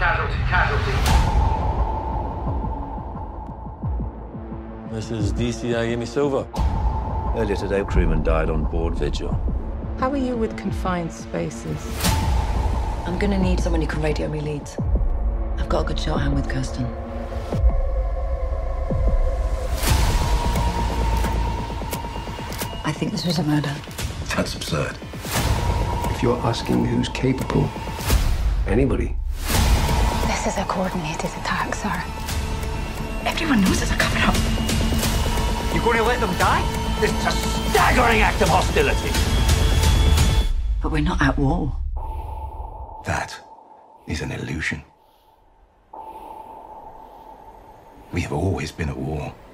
Casualty. This is DCI Amy Silva. Earlier today, crewman died on board Vigil. How are you with confined spaces? I'm gonna need someone who can radio me leads. I've got a good shorthand with Kirsten. I think this was a murder. That's absurd. If you're asking who's capable, anybody. This is a coordinated attack, sir. Everyone knows there's a cover-up. You're going to let them die? This is a staggering act of hostility. But we're not at war. That is an illusion. We have always been at war.